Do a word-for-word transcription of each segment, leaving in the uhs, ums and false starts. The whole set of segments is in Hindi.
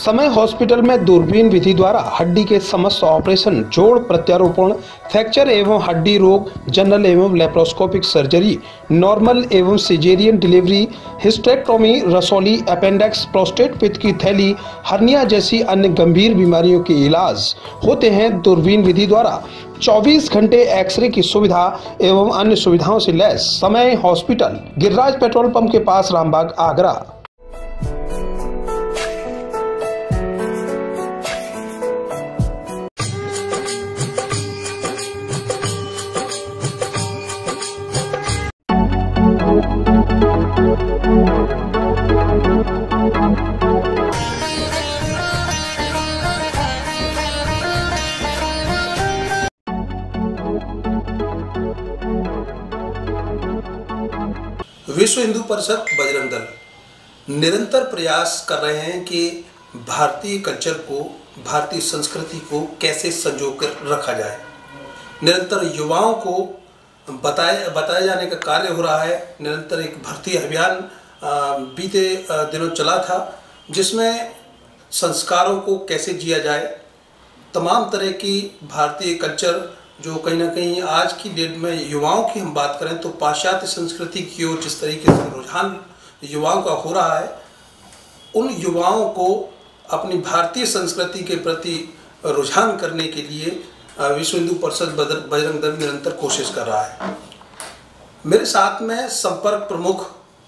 समय हॉस्पिटल में दूरबीन विधि द्वारा हड्डी के समस्त ऑपरेशन, जोड़ प्रत्यारोपण, फ्रैक्चर एवं हड्डी रोग, जनरल एवं लेप्रोस्कोपिक सर्जरी, नॉर्मल एवं सिजेरियन डिलीवरी, हिस्टेक्टोमी, रसौली, अपेंडिक्स, प्रोस्टेट पित्त की थैली, हर्निया जैसी अन्य गंभीर बीमारियों के इलाज होते हैं। दूरबीन विधि द्वारा चौबीस घंटे एक्सरे की सुविधा एवं अन्य सुविधाओं से लैस समय हॉस्पिटल, गिरिराज पेट्रोल पंप के पास, रामबाग, आगरा। विश्व हिंदू परिषद बजरंग दल निरंतर प्रयास कर रहे हैं कि भारतीय कल्चर को, भारतीय संस्कृति को कैसे संजो कर रखा जाए। निरंतर युवाओं को बताए बताए जाने का कार्य हो रहा है। निरंतर एक भर्ती अभियान बीते दिनों चला था, जिसमें संस्कारों को कैसे जिया जाए, तमाम तरह की भारतीय कल्चर जो कहीं ना कहीं आज की डेट में युवाओं की हम बात करें तो पाश्चात्य संस्कृति की ओर जिस तरीके से रुझान युवाओं का हो रहा है, उन युवाओं को अपनी भारतीय संस्कृति के प्रति रुझान करने के लिए विश्व हिंदू परिषद बजरंग दल निरंतर कोशिश कर रहा है। मेरे साथ में संपर्क प्रमुख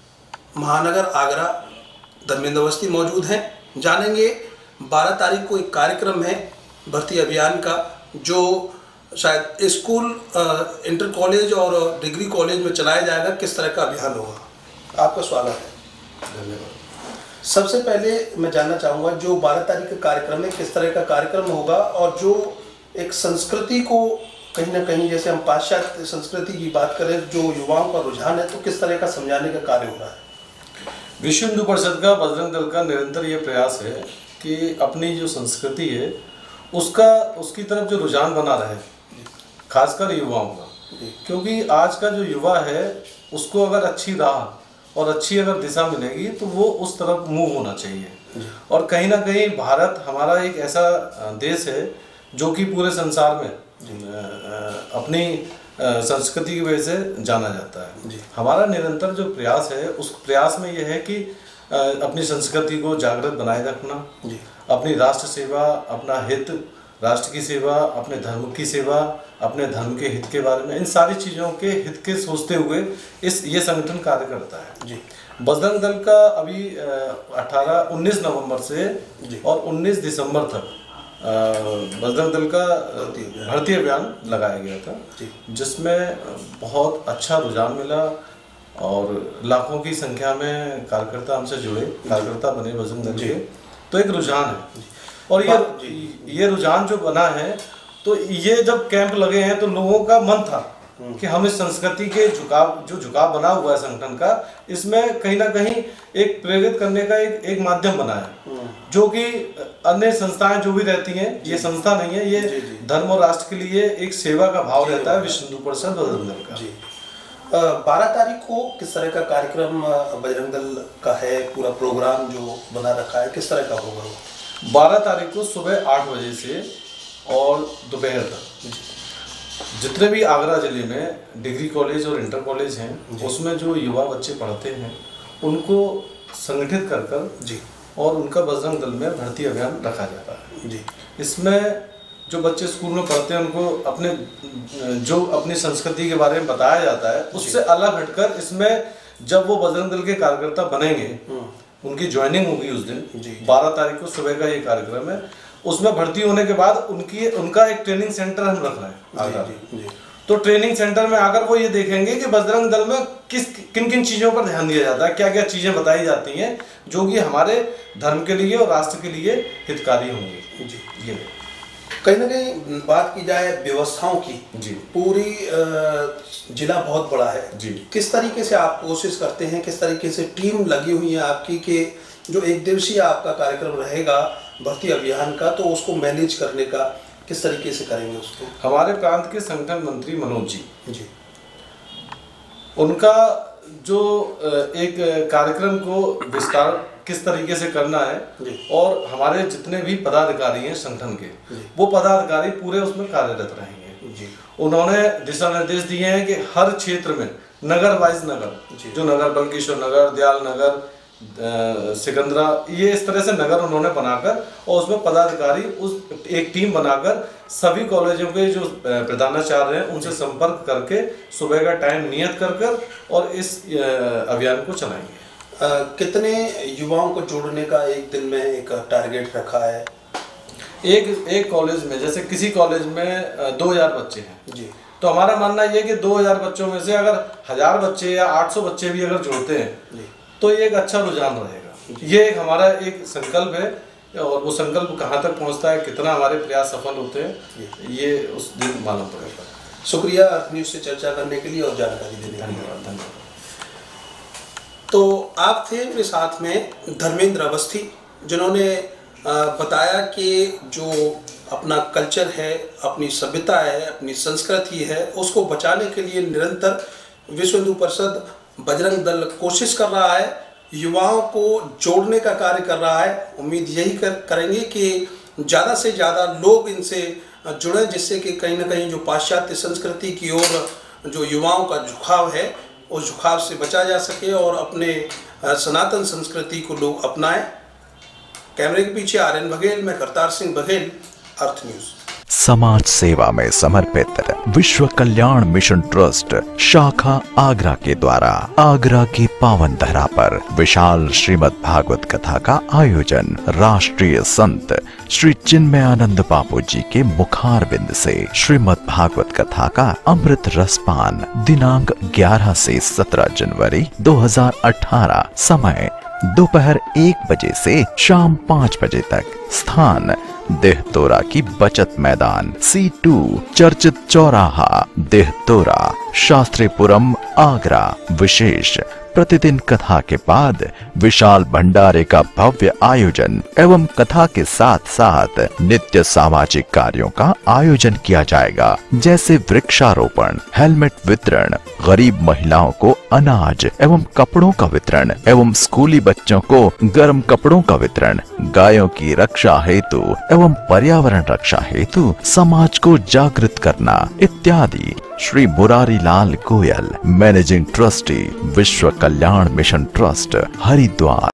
महानगर आगरा धर्मेंद्र अवस्थी मौजूद हैं। जानेंगे बारह तारीख को एक कार्यक्रम है भर्ती अभियान का, जो शायद स्कूल, इंटर कॉलेज और डिग्री कॉलेज में चलाया जाएगा। किस तरह का अभियान होगा? आपका स्वागत है। धन्यवाद। सबसे पहले मैं जानना चाहूँगा, जो बारह तारीख का कार्यक्रम है किस तरह का कार्यक्रम होगा, और जो एक संस्कृति को कहीं ना कहीं, जैसे हम पाश्चात्य संस्कृति की बात करें, जो युवाओं का रुझान है, तो किस तरह का समझाने का कार्य हो रहा है? विश्व हिंदू परिषद का, बजरंग दल का निरंतर ये प्रयास है कि अपनी जो संस्कृति है उसका उसकी तरफ जो रुझान बना रहे, खासकर युवाओं का, क्योंकि आज का जो युवा है उसको अगर अच्छी राह और अच्छी अगर दिशा मिलेगी तो वो उस तरफ मूव होना चाहिए। और कहीं ना कहीं भारत हमारा एक ऐसा देश है जो कि पूरे संसार में अपनी संस्कृति की वजह से जाना जाता है। हमारा निरंतर जो प्रयास है, उस प्रयास में यह है कि अपनी संस्कृति को जागृत बनाए रखना, अपनी राष्ट्र सेवा, अपना हित, राष्ट्र की सेवा, अपने धर्म की सेवा, अपने धर्म के हित के बारे में, इन सारी चीज़ों के हित के सोचते हुए इस ये संगठन कार्य करता है। जी। बजरंग दल का अभी अठारह उन्नीस नवंबर से और उन्नीस दिसंबर तक बजरंग दल का भर्ती अभियान लगाया गया था, जिसमें बहुत अच्छा रुझान मिला और लाखों की संख्या में कार्यकर्ता हमसे जुड़े, कार्यकर्ता बने बजरंग दल के। तो एक रुझान है, और ये ये रुझान जो बना है, तो ये जब कैंप लगे हैं तो लोगों का मन था कि हम इस संस्कृति के झुकाव, जो झुकाव बना हुआ है संगठन का, इसमें कहीं ना कहीं एक प्रेरित करने का एक एक माध्यम बना है, जो कि अन्य संस्थाएं जो भी रहती हैं, ये संस्था नहीं है, ये धर्म और राष्ट्र के लिए एक सेवा का भाव रहता है विश्व हिंदू परिषद बजरंग दल का। बारह तारीख को किस तरह का कार्यक्रम बजरंग दल का है? पूरा प्रोग्राम जो बना रखा है किस तरह का होगा? बारह तारीख को सुबह आठ बजे से और दोपहर तक जितने भी आगरा जिले में डिग्री कॉलेज और इंटर कॉलेज हैं, उसमें जो युवा बच्चे पढ़ते हैं उनको संगठित कर कर जी और उनका बजरंग दल में भर्ती अभियान रखा जाता है। जी। इसमें जो बच्चे स्कूल में पढ़ते हैं उनको अपने जो अपनी संस्कृति के बारे में बताया जाता है, उससे अलग हटकर इसमें जब वो बजरंग दल के कार्यकर्ता बनेंगे, उनकी ज्वाइनिंग होगी उस दिन बारह तारीख को सुबह का ये कार्यक्रम है। उसमें भर्ती होने के बाद उनकी उनका एक ट्रेनिंग सेंटर हम रख रहे हैं। जी, जी। तो ट्रेनिंग सेंटर में आकर वो ये देखेंगे कि बजरंग दल में किस किन किन चीज़ों पर ध्यान दिया जाता है, क्या क्या चीज़ें बताई जाती हैं जो कि हमारे धर्म के लिए और राष्ट्र के लिए हितकारी होंगी। जी। ये कहीं ना कहीं बात की जाए व्यवस्थाओं की, जी, पूरी जिला बहुत बड़ा है। जी। किस तरीके से आप कोशिश करते हैं, किस तरीके से टीम लगी हुई है आपकी कि जो एक दिवसीय आपका कार्यक्रम रहेगा भर्ती अभियान का, तो उसको मैनेज करने का किस तरीके से करेंगे उसको? हमारे प्रांत के संगठन मंत्री मनोज जी जी उनका जो एक कार्यक्रम को विस्तार किस तरीके से करना है और हमारे जितने भी पदाधिकारी हैं संगठन के, वो पदाधिकारी पूरे उसमें कार्यरत रहेंगे। उन्होंने दिशा निर्देश दिए हैं कि हर क्षेत्र में नगर वाइज नगर, जो नगर बल्केश्वर नगर, दयाल नगर, सिकंदरा, ये इस तरह से नगर उन्होंने बनाकर और उसमें पदाधिकारी उस एक टीम बनाकर सभी कॉलेजों के जो प्रधानाचार्य हैं उनसे संपर्क करके सुबह का टाइम नियत कर कर और इस अभियान को चलाएंगे। आ, कितने युवाओं को जोड़ने का एक दिन में एक टारगेट रखा है? एक एक कॉलेज में, जैसे किसी कॉलेज में दो हजार बच्चे हैं जी, तो हमारा मानना ये कि दो हजार बच्चों में से अगर हजार बच्चे या आठ सौ बच्चे भी अगर जोड़ते हैं तो ये एक अच्छा रुझान रहेगा। ये एक हमारा एक संकल्प है और वो संकल्प कहाँ तक पहुँचता है, कितना हमारे प्रयास सफल होते हैं, ये उस दिन मालूम पड़ेगा। शुक्रिया अर्थ न्यूज़ से चर्चा करने के लिए और जानकारी देने के लिए। धन्यवाद धन्यवाद। तो आप थे मेरे साथ में धर्मेंद्र अवस्थी, जिन्होंने बताया कि जो अपना कल्चर है, अपनी सभ्यता है, अपनी संस्कृति है, उसको बचाने के लिए निरंतर विश्व हिंदू परिषद बजरंग दल कोशिश कर रहा है, युवाओं को जोड़ने का कार्य कर रहा है। उम्मीद यही कर करेंगे कि ज़्यादा से ज़्यादा लोग इनसे जुड़ें, जिससे कि कहीं ना कहीं जो पाश्चात्य संस्कृति की ओर जो युवाओं का झुकाव है उस झुकाव से बचा जा सके और अपने सनातन संस्कृति को लोग अपनाएं। कैमरे के पीछे आर एन बघेल, मैं करतार सिंह बघेल, अर्थ न्यूज़। समाज सेवा में समर्पित विश्व कल्याण मिशन ट्रस्ट शाखा आगरा के द्वारा आगरा की पावन धरा पर विशाल श्रीमद् भागवत कथा का आयोजन राष्ट्रीय संत श्री चिन्मयानंद बापू जी के मुखारविंद से श्रीमद् भागवत कथा का अमृत रसपान दिनांक ग्यारह से सत्रह जनवरी दो हजार अठारह, समय दोपहर एक बजे से शाम पाँच बजे तक, स्थान देहतोरा की बचत मैदान, सी टू चर्चित चौराहा, देहतोरा, शास्त्रीपुरम, आगरा। विशेष प्रतिदिन कथा के बाद विशाल भंडारे का भव्य आयोजन एवं कथा के साथ साथ नित्य सामाजिक कार्यों का आयोजन किया जाएगा, जैसे वृक्षारोपण, हेलमेट वितरण, गरीब महिलाओं को अनाज एवं कपड़ों का वितरण एवं स्कूली बच्चों को गर्म कपड़ों का वितरण, गायों की रक्षा हेतु एवं पर्यावरण रक्षा हेतु समाज को जागृत करना इत्यादि। Shri Murari Lal Goyal, managing trustee, Vishwa Kalyan mission trust, Haridwar.